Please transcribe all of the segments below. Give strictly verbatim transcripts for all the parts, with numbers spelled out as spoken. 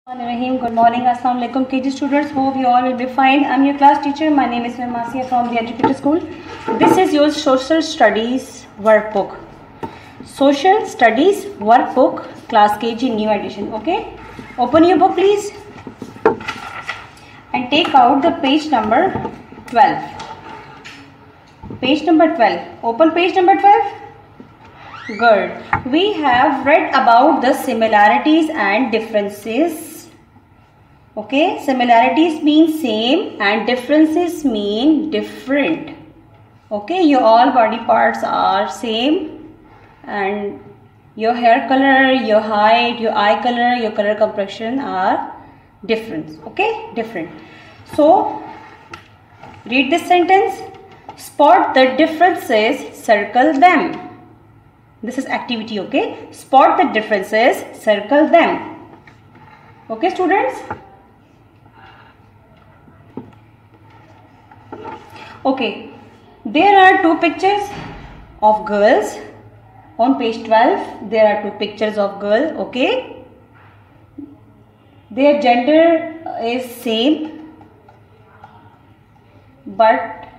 Rahim. Good morning, Assalamu alaikum K G students. Hope you all will be fine. I'm your class teacher. My name is Masia from the Educator School. This is your social studies workbook. Social studies workbook, class K G new edition. Okay, open your book please and take out the page number twelve. Page number twelve. Open page number twelve. Good. We have read about the similarities and differences. Okay, similarities mean same and differences mean different. Okay, your all body parts are same and your hair color, your height, your eye color, your color complexion are different. Okay, different. So, read this sentence. Spot the differences, circle them. This is activity, okay? Spot the differences, circle them. Okay, students? Okay, there are two pictures of girls. On page twelve, there are two pictures of girls, okay? Their gender is same, but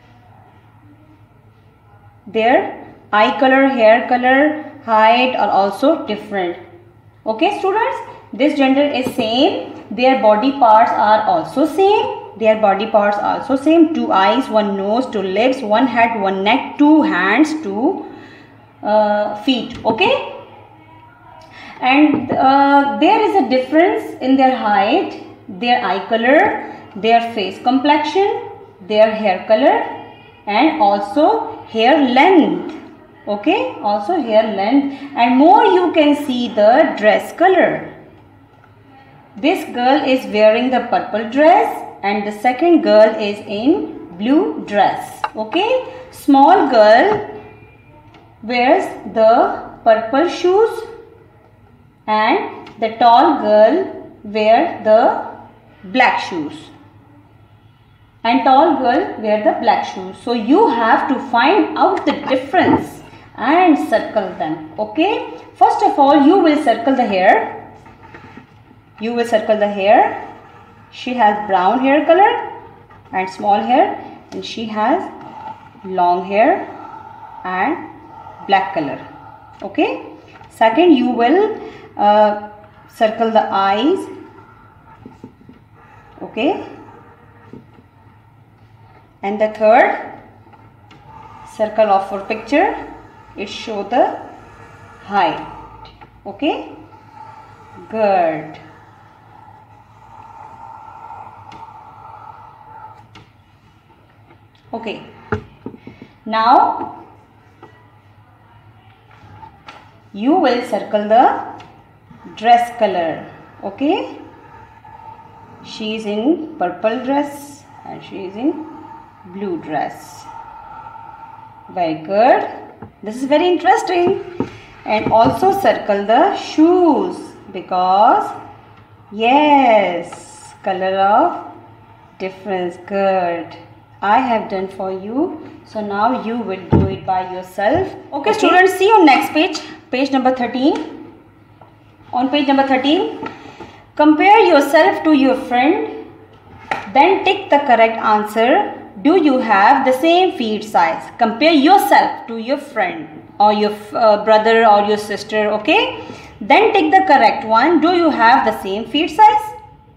their eye color, hair color, height are also different. Okay, students, this gender is same. Their body parts are also same. Their body parts are also same. Two eyes, one nose, two lips, one head, one neck, two hands, two uh, feet. Okay, and uh, there is a difference in their height, their eye color, their face complexion, their hair color, and also hair length. Okay, also hair length, and more you can see the dress color. This girl is wearing the purple dress and the second girl is in blue dress. Okay, small girl wears the purple shoes and the tall girl wears the black shoes. And tall girl wear the black shoes. So you have to find out the difference and circle them. Okay, first of all you will circle the hair. You will circle the hair. She has brown hair color and small hair, and she has long hair and black color. Okay, second you will uh, circle the eyes. Okay, and the third circle of our picture, it show the height. Okay, good. Okay, now you will circle the dress color. Okay, she is in purple dress and she is in blue dress. Very good. This is very interesting. And also circle the shoes, because yes, color of difference. Good. I have done for you. So now you will do it by yourself. Okay, okay, students, see on next page, page number thirteen. On page number thirteen, compare yourself to your friend. Then tick the correct answer. Do you have the same feet size? Compare yourself to your friend or your uh, brother or your sister. Okay, then tick the correct one. Do you have the same feet size?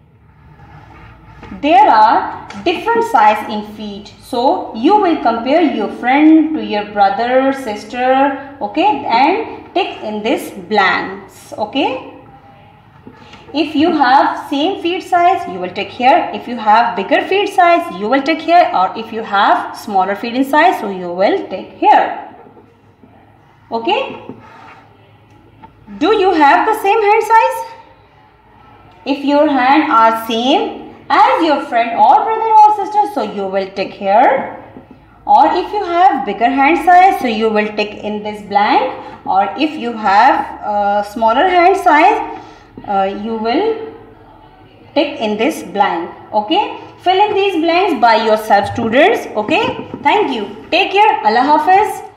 There are different size in feet, so you will compare your friend to your brother, sister, okay, and tick in this blanks. Okay, if you have same feet size, you will tick here. If you have bigger feet size, you will tick here, or if you have smaller feet in size, so you will tick here. Okay, do you have the same hand size? If your hand are same as your friend or brother or sister, so you will tick here. Or if you have bigger hand size, so you will tick in this blank. Or if you have uh, smaller hand size, uh, you will tick in this blank. Okay, fill in these blanks by yourself, students. Okay, thank you. Take care. Allah Hafiz.